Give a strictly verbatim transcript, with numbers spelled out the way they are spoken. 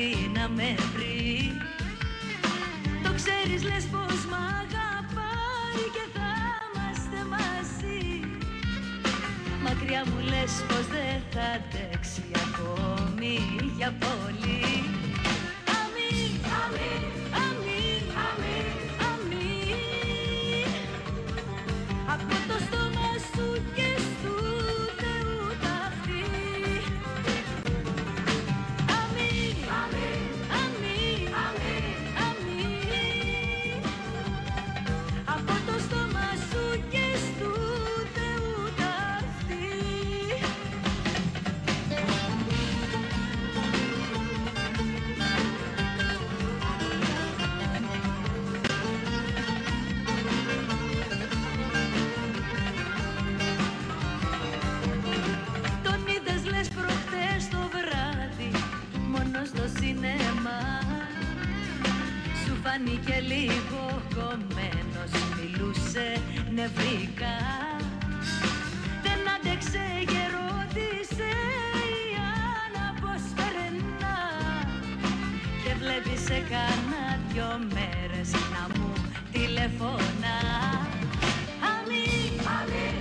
έρθει να με βρει. Το ξέρεις λες πως μ' αγαπάει και θα είμαστε μαζί. Μακριά μου λες πως δεν θα αντέξει ακόμη για πολύ. Αμή, αμή, αμή, αμή, αμή. Από το στόμα σου και στου Θεού τα αυτή. Αμή, αμή, αμή, αμή, αμή. Από το στόμα σου και στου Θεού τα αυτή. Τον είδες λες προχτές το βράδυ μόνο στο σινεμά. Σου φάνηκε λίγο κομμένος, μιλούσε νευρικά. Δεν άντεξε και ρώτησε η Άννα πως περνά. Και βλέπεις σε κάνα δυο μέρες να μου τηλεφωνά. Αμή, αμή,